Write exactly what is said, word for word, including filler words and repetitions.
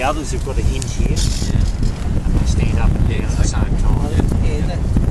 the others have got a hinge here. Yeah. And they stand up and down at the same time. Yeah, that,